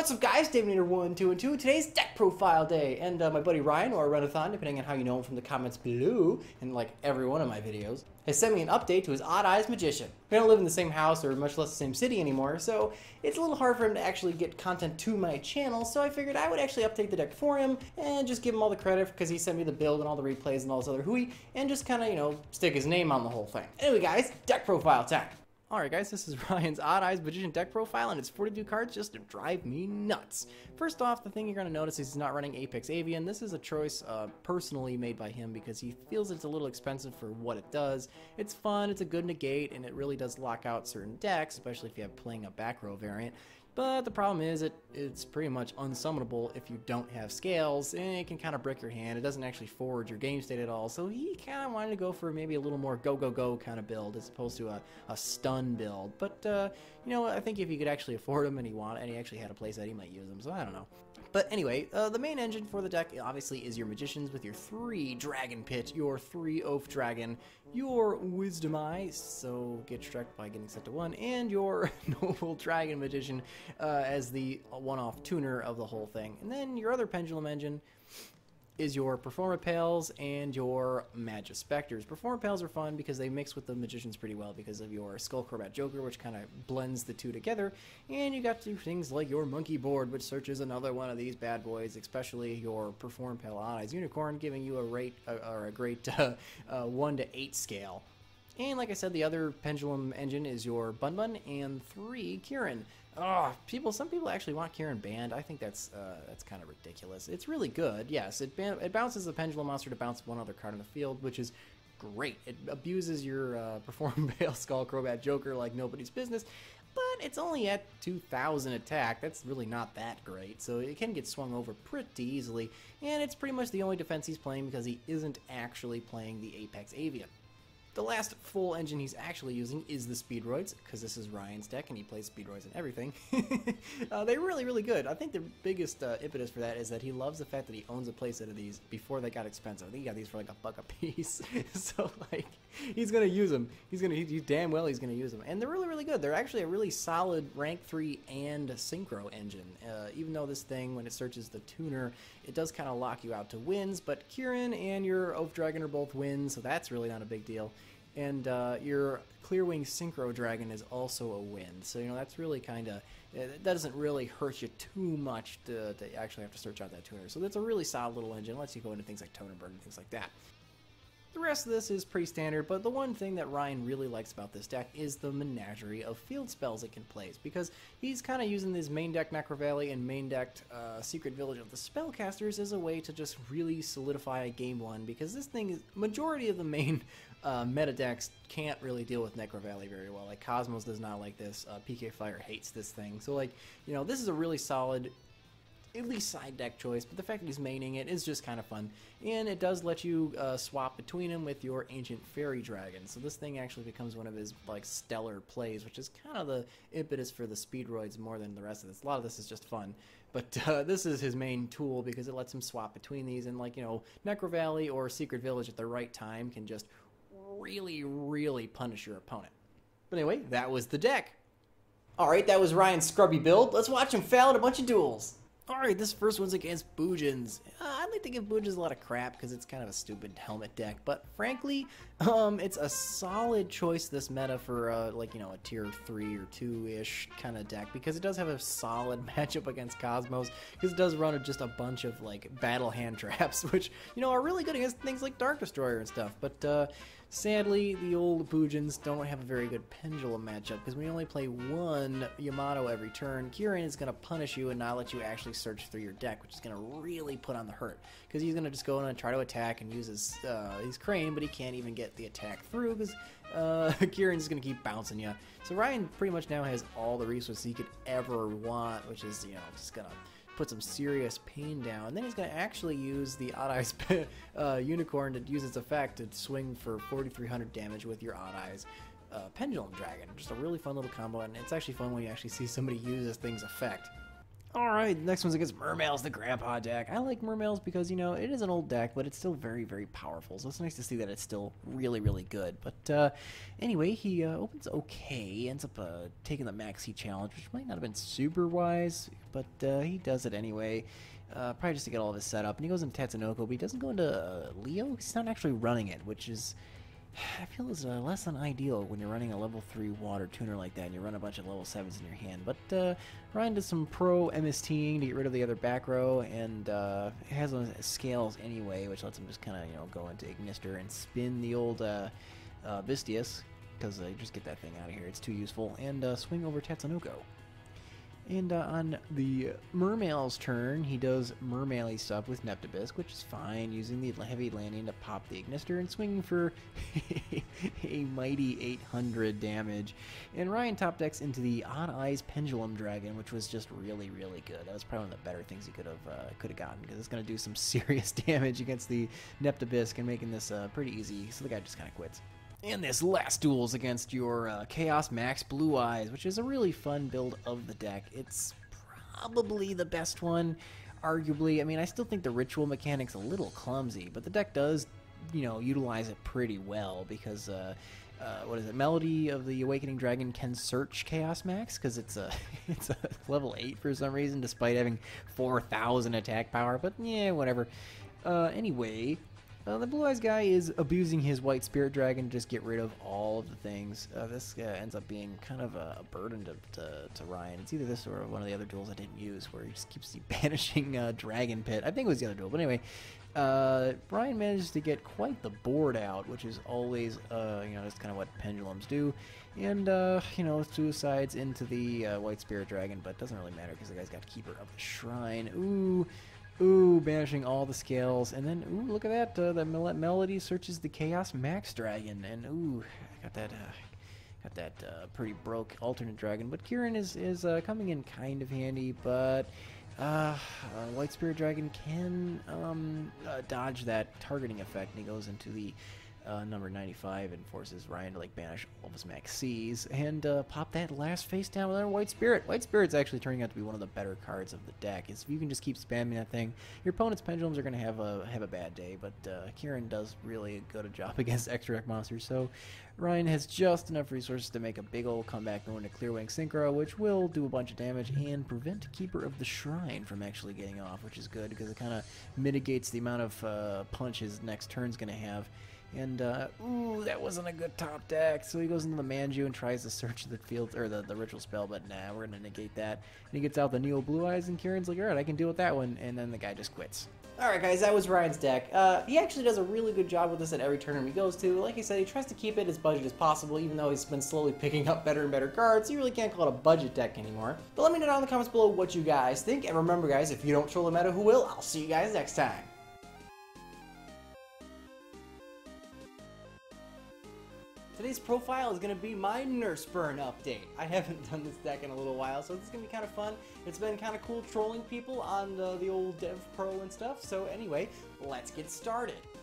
What's up, guys? Davenator1, 2, and 2. Today's deck profile day, and my buddy Ryan, or Renathon, depending on how you know him from the comments below, and like every one of my videos, has sent me an update to his Odd Eyes Magician. We don't live in the same house, or much less the same city anymore, so it's a little hard for him to actually get content to my channel, so I figured I would actually update the deck for him, and just give him all the credit, because he sent me the build and all the replays and all this other hooey, and just kind of, you know, stick his name on the whole thing. Anyway, guys, deck profile time. Alright guys, this is Ryan's Odd Eyes Magician deck profile, and it's 42 cards just to drive me nuts. First off, the thing you're going to notice is he's not running Apex Avian. This is a choice personally made by him because he feels it's a little expensive for what it does. It's fun, it's a good negate, and it really does lock out certain decks, especially if you have playing a back row variant. But the problem is it's pretty much unsummonable if you don't have scales, and it can kind of brick your hand. It doesn't actually forward your game state at all, so he kind of wanted to go for maybe a little more go-go-go kind of build as opposed to a stun build. But, you know, I think if he could actually afford them and he actually had a playset, he might use them, so I don't know. But anyway, the main engine for the deck obviously is your Magicians with your 3 Dragon Pit, your 3 Oath Dragon, your Wisdom Eye, so get struck by getting set to 1, and your Noble Dragon Magician as the one-off tuner of the whole thing. And then your other Pendulum engine is your Performapales and your Magispectors. Performapales are fun because they mix with the Magicians pretty well because of your Skullcrobat Joker, which kind of blends the two together. And you got to do things like your Monkey Board, which searches another one of these bad boys, especially your Performapale Odd Eyes Unicorn, giving you a great 1 to 8 scale. And like I said, the other Pendulum engine is your Bun Bun and 3 Kieran. Oh, some people actually want Kieran banned. I think that's kind of ridiculous. It's really good, yes. It bounces the Pendulum monster to bounce one other card on the field, which is great. It abuses your Performapale Skullcrobat Joker like nobody's business, but it's only at 2,000 attack. That's really not that great, so it can get swung over pretty easily, and it's pretty much the only defense he's playing because he isn't actually playing the Apex Avian. The last full engine he's actually using is the Speedroids, because this is Ryan's deck and he plays Speedroids and everything. They're really, really good. I think the biggest impetus for that is that he loves the fact that he owns a playset of these before they got expensive. I think he got these for like $1 a piece. So, like, he's going to use them. He's damn well he's going to use them. And they're really, really good. They're actually a really solid rank 3 and synchro engine. Even though this thing, when it searches the tuner, it does kind of lock you out to wins, but Kieran and your Oath Dragon are both wins, so that's really not a big deal. And your Clearwing Synchro Dragon is also a win. So, you know, that's really kind of, that doesn't really hurt you too much to actually have to search out that tuner. So that's a really solid little engine. It lets you go into things like Tonenberg and things like that. The rest of this is pretty standard, but the one thing that Ryan really likes about this deck is the menagerie of field spells it can play, because he's kind of using this main deck Necro Valley and main decked Secret Village of the Spellcasters as a way to just really solidify a game 1, because this thing is, majority of the main meta decks can't really deal with Necro Valley very well. Like Cosmos does not like this, PK Fire hates this thing, so like, you know, this is a really solid at least side deck choice, but the fact that he's maining it is just kind of fun. And it does let you swap between him with your Ancient Fairy Dragon. So this thing actually becomes one of his like stellar plays, which is kind of the impetus for the Speedroids more than the rest of this. A lot of this is just fun. But this is his main tool because it lets him swap between these, and like, you know, Necro Valley or Secret Village at the right time can just really, really punish your opponent. But anyway, that was the deck. Alright, that was Ryan's scrubby build. Let's watch him fail at a bunch of duels. Alright, this first one's against Boojins. I'd like to give Boojins a lot of crap because it's kind of a stupid helmet deck, but frankly, it's a solid choice this meta for like, you know, a tier 3 or 2-ish kind of deck, because it does have a solid matchup against Cosmos, because it does run just a bunch of like battle hand traps, which, you know, are really good against things like Dark Destroyer and stuff, but sadly, the old Boojins don't have a very good Pendulum matchup, because when you only play one Yamato every turn, Kieran is going to punish you and not let you actually search through your deck, which is going to really put on the hurt, because he's going to just go in and try to attack and use his Crane, but he can't even get the attack through, because Kieran's going to keep bouncing you. So Ryan pretty much now has all the resources he could ever want, which is, you know, just going to put some serious pain down. And then he's going to actually use the Odd Eyes Unicorn to use its effect to swing for 4,300 damage with your Odd Eyes Pendulum Dragon. Just a really fun little combo, and it's actually fun when you actually see somebody use this thing's effect. Alright, next one's against Mermails, the Grandpa deck. I like Mermails because, you know, it is an old deck, but it's still very, very powerful. So it's nice to see that it's still really, really good. But anyway, he opens okay, ends up taking the Maxi challenge, which might not have been super wise, but he does it anyway. Probably just to get all of his set up. And he goes into Tatsunoko, but he doesn't go into Leo. He's not actually running it, which is... I feel is less than ideal when you're running a level 3 water tuner like that and you run a bunch of level 7s in your hand. But Ryan does some pro MSTing to get rid of the other back row, and has on scales anyway, which lets him just kind of, you know, go into Ignister and spin the old Vistius, because you just get that thing out of here. It's too useful. And swing over Tatsunoko. And on the Mermail's turn, he does Mermail-y stuff with Neptibisc, which is fine, using the heavy landing to pop the Ignister and swinging for a mighty 800 damage. And Ryan top decks into the Odd Eyes Pendulum Dragon, which was just really, really good. That was probably one of the better things he could have gotten, because it's going to do some serious damage against the Neptibisc and making this pretty easy. So the guy just kind of quits. And this last duel is against your Chaos Max Blue Eyes, which is a really fun build of the deck. It's probably the best one, arguably. I mean, I still think the ritual mechanic's a little clumsy, but the deck does, you know, utilize it pretty well, because, what is it, Melody of the Awakening Dragon can search Chaos Max, because it's a level 8 for some reason, despite having 4,000 attack power, but yeah, whatever. Anyway... the Blue Eyes guy is abusing his White Spirit Dragon to just get rid of all of the things. This ends up being kind of a burden to Ryan. It's either this or one of the other duels I didn't use, where he just keeps banishing Dragon Pit. I think it was the other duel, but anyway. Ryan manages to get quite the board out, which is always, you know, that's kind of what pendulums do. And, you know, suicides into the White Spirit Dragon, but it doesn't really matter because the guy's got Keeper of the Shrine. Ooh, banishing all the scales, and then, ooh, look at that, the Melody searches the Chaos Max Dragon, and ooh, got that pretty broke alternate dragon, but Kieran is coming in kind of handy, but White Spirit Dragon can dodge that targeting effect, and he goes into the number 95 and forces Ryan to like banish all of his Max C's and pop that last face down with another White Spirit. White Spirit's actually turning out to be one of the better cards of the deck. If you can just keep spamming that thing, your opponent's pendulums are going to have a bad day, but Kieran does really good a job against extra deck monsters, so Ryan has just enough resources to make a big old comeback going to Clearwing Synchro, which will do a bunch of damage and prevent Keeper of the Shrine from actually getting off, which is good because it kind of mitigates the amount of punch his next turn's going to have. And, ooh, that wasn't a good top deck. So he goes into the Manju and tries to search the field, or the ritual spell, but nah, we're going to negate that. And he gets out the Neo Blue Eyes, and Kieran's like, alright, I can deal with that one. And then the guy just quits. Alright guys, that was Ryan's deck. He actually does a really good job with this at every tournament he goes to. Like I said, he tries to keep it as budget as possible, even though he's been slowly picking up better and better cards. You really can't call it a budget deck anymore. But let me know down in the comments below what you guys think. And remember guys, if you don't troll the meta, who will? I'll see you guys next time. Today's profile is going to be my Nurse Burn update. I haven't done this deck in a little while, so this is going to be kind of fun. It's been kind of cool trolling people on the old Dev Pro and stuff. So anyway, let's get started.